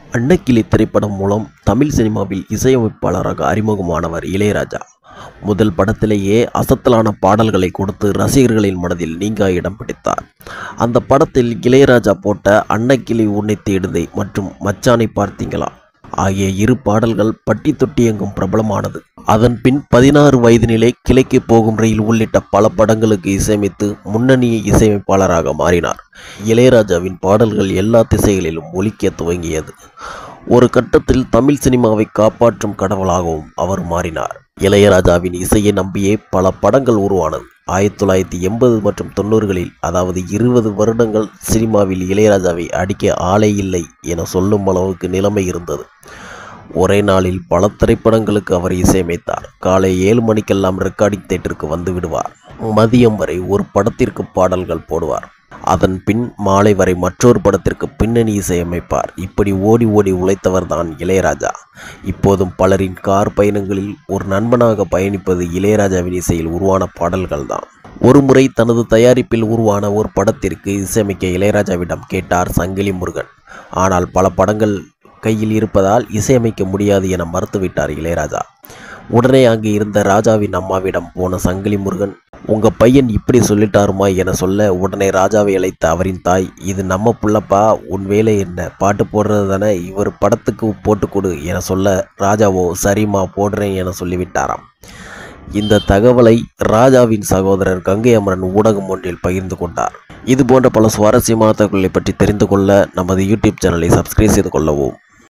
அன்னக்கிளி திரைப்படம் மூலம் தமிழ் சினிமாவில் இசையமைப்பாளராக அறிமுகமானவர் இளையராஜா. முதல் படத்திலேயே அசத்தலான பாடல்களை கொடுத்து ரசிகர்களின் மனதில் நீங்கா இடம் பிடித்தார். அந்த படத்தில் இளையராஜா போட்ட அன்னக்கிளி உன்னை தேடுதே மற்றும் மச்சானை பார்த்தீங்களா ஆகிய இரு பாடல்கள் பட்டி தொட்டி எங்கும் பிரபலமானது. அதன் பின் 16 வயதினிலே கிளைக்கு போகும் ரயில் உள்ளிட்ட பல படங்களுக்கு இசையமைத்து முன்னணி இசையமைப்பாளராக மாறினார். இளையராஜாவின் பாடல்கள் எல்லா திசைகளிலும் ஒலிக்க துவங்கியது. ஒரு கட்டத்தில் தமிழ் சினிமாவை காப்பாற்றும் கடவுளாகவும் அவர் மாறினார். இளையராஜாவின் இசையை நம்பியே பல படங்கள் உருவானது. 1980 மற்றும் 90களில், அதாவது 20 வருடங்கள் சினிமாவில் இளையராஜாவை அடிக்க ஆளே இல்லை என சொல்லும் அளவுக்கு நிலைமை இருந்தது. ஒரே நாளில் பல திரைப்படங்களுக்கு அவர் இசையமைத்தார். காலை 7 மணிக்கெல்லாம் ரெக்கார்டிங் தியேட்டருக்கு வந்து விடுவார். மதியம் வரை ஒரு படத்திற்கு பாடல்கள் போடுவார். அதன் பின் மாலை வரை மற்றொரு படத்திற்கு பின்னணி இசையமைப்பார். இப்படி ஓடி ஓடி உழைத்தவர் தான் இளையராஜா. இப்போதும் பலரின் கார் பயணங்களில் ஒரு நண்பனாக பயணிப்பது இளையராஜாவின் இசையில் உருவான பாடல்கள் தான். ஒரு முறை தனது தயாரிப்பில் உருவான ஒரு படத்திற்கு இசையமைக்க இளையராஜாவிடம் கேட்டார் சங்கிலி முருகன். ஆனால் பல படங்கள் கையில் இருப்பதால் இசையமைக்க முடியாது என மறுத்துவிட்டார் இளையராஜா. உடனே அங்கு இருந்த ராஜாவின் அம்மாவிடம் போன சங்கிலி முருகன், உங்க பையன் இப்படி சொல்லிட்டாருமா என சொல்ல, உடனே ராஜாவை அழைத்த அவரின் தாய், இது நம்ம புள்ளப்பா, உன் வேலை என்ன, பாட்டு போடுறது தானே, இவர் படத்துக்கு போட்டு கொடு என சொல்ல, ராஜாவோ சரிம்மா போடுறேன் என சொல்லிவிட்டாராம். இந்த தகவலை ராஜாவின் சகோதரர் கங்கை அமரன் ஊடகம் ஒன்றில் பகிர்ந்து கொண்டார். இது போன்ற பல சுவாரஸ்யமான தகவல்களை பற்றி தெரிந்து கொள்ள நமது யூடியூப் சேனலை சப்ஸ்கிரைப் செய்து கொள்ளவும்.